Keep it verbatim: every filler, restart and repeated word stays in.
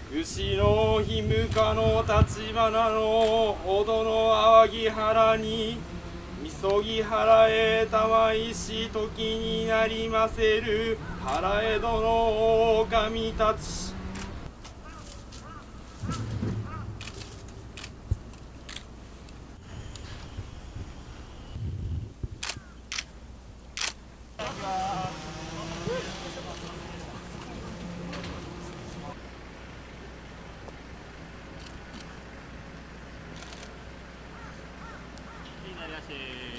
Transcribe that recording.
牛の日向の立花のほどの淡木原にみそぎ原へ玉石時になりませる原江戸の狼たち。 いいなりだし。